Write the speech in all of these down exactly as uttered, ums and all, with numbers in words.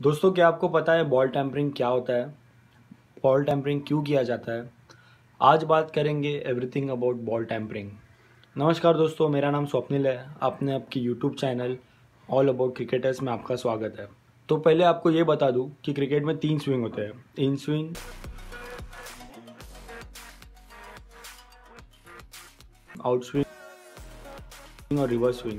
दोस्तों, क्या आपको पता है बॉल टैम्परिंग क्या होता है? बॉल टैम्परिंग क्यों किया जाता है? आज बात करेंगे एवरीथिंग अबाउट बॉल टैम्परिंग। नमस्कार दोस्तों, मेरा नाम स्वप्निल है। आपने आपकी YouTube channel all about cricketers में आपका स्वागत है। तो पहले आपको ये बता दूं कि क्रिकेट में तीन स्विंग होते हैं, इन स्विंग, आउट स्विंग और रिवर्स स्विंग।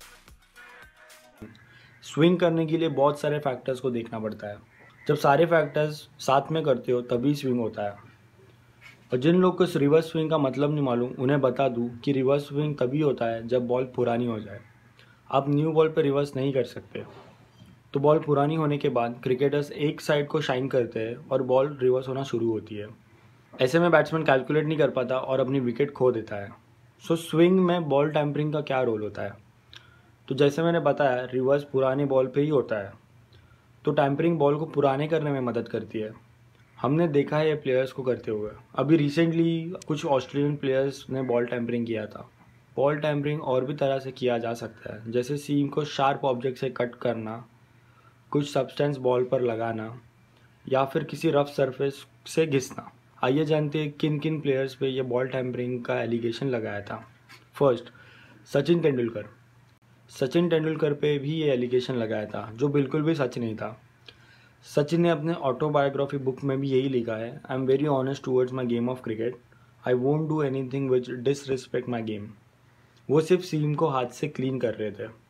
स्विंग करने के लिए बहुत सारे फैक्टर्स को देखना पड़ता है। जब सारे फैक्टर्स साथ में करते हो तभी स्विंग होता है। और जिन लोग को इस रिवर्स स्विंग का मतलब नहीं मालूम, उन्हें बता दूं कि रिवर्स स्विंग तभी होता है जब बॉल पुरानी हो जाए। आप न्यू बॉल पर रिवर्स नहीं कर सकते। तो बॉल पुरानी होने के बाद क्रिकेटर्स एक साइड को शाइन करते हैं और बॉल रिवर्स होना शुरू होती है। ऐसे में बैट्समैन कैलकुलेट नहीं कर पाता और अपनी विकेट खो देता है। सो स्विंग में बॉल टैम्परिंग का क्या रोल होता है? तो जैसे मैंने बताया, रिवर्स पुराने बॉल पे ही होता है। तो टैम्परिंग बॉल को पुराने करने में मदद करती है। हमने देखा है ये प्लेयर्स को करते हुए। अभी रिसेंटली कुछ ऑस्ट्रेलियन प्लेयर्स ने बॉल टैम्परिंग किया था। बॉल टैम्परिंग और भी तरह से किया जा सकता है, जैसे सीम को शार्प ऑब्जेक्ट से कट करना, कुछ सब्सटेंस बॉल पर लगाना या फिर किसी रफ सरफेस से घिसना। आइए जानते हैं किन किन प्लेयर्स पे ये बॉल टैम्परिंग का एलिगेशन लगाया था। फर्स्ट, सचिन तेंदुलकर। सचिन तेंदुलकर पे भी ये एलिगेशन लगाया था, जो बिल्कुल भी सच नहीं था। सचिन ने अपने ऑटोबायोग्राफी बुक में भी यही लिखा है, I am very honest towards my game of cricket, I won't do anything which disrespect my game. वो सिर्फ सीम को हाथ से क्लीन कर रहे थे।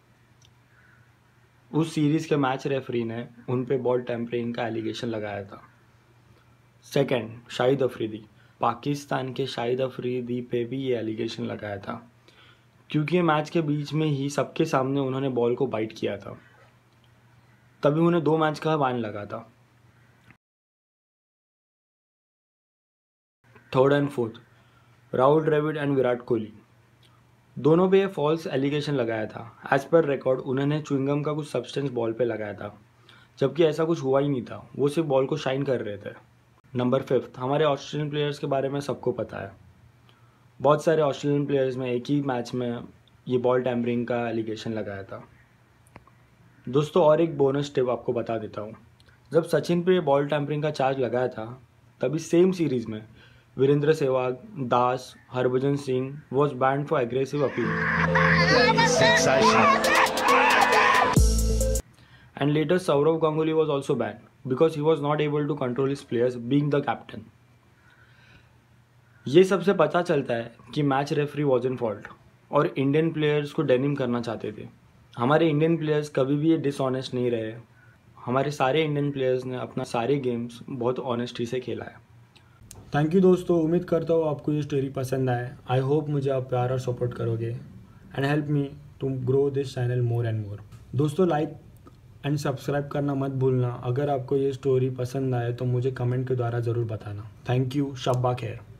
उस सीरीज़ के मैच रेफरी ने उन पे बॉल टैम्परिंग का एलिगेशन लगाया था। सेकंड, शाहिद अफरीदी। पाकिस्तान के शाहिद अफरीदी पे भी ये एलिगेशन लगाया था, क्योंकि मैच के बीच में ही सबके सामने उन्होंने बॉल को बाइट किया था, तभी उन्हें दो मैच का बैन लगा था। Third and fourth, Rahul Dravid and Virat Kohli. दोनों पे ये फॉल्स एलिगेशन लगाया था। एज पर रिकॉर्ड उन्होंने च्युइंगम का कुछ सब्सटेंस बॉल पे लगाया था, जबकि ऐसा कुछ हुआ ही नहीं था। वो सिर्फ बॉल को शाइन कर रहे थे। नंबर फिफ्थ, हमारे ऑस्ट्रेलियन प्लेयर्स के बारे में सबको पता है। बहुत सारे ऑस्ट्रेलियन प्लेयर्स में एक ही मैच में ये बॉल टैम्परिंग का एलिगेशन लगाया था। दोस्तों, और एक बोनस टिप आपको बता देता हूँ। जब सचिन पे बॉल टैम्परिंग का चार्ज लगाया था, तभी सेम सीरीज में Virender Sehwag, Das, Harbhajan Singh was banned for aggressive appeal and later Sourav Ganguly was also banned because he was not able to control his players being the captain. ये सबसे पता चलता है कि match referee was in fault और इंडियन प्लेयर्स को डेनिम करना चाहते थे। हमारे इंडियन प्लेयर्स कभी भी ये डिसऑनेस्ट नहीं रहे। हमारे सारे इंडियन प्लेयर्स ने अपना सारे गेम्स बहुत ऑनेस्टी से खेला है। थैंक यू दोस्तों, उम्मीद करता हूँ आपको ये स्टोरी पसंद आए। आई होप मुझे आप प्यार और सपोर्ट करोगे and help me to grow this channel more and more. दोस्तों, लाइक एंड सब्सक्राइब करना मत भूलना। अगर आपको ये स्टोरी पसंद आए तो मुझे कमेंट के द्वारा ज़रूर बताना। थैंक यू, शब्बा खैर।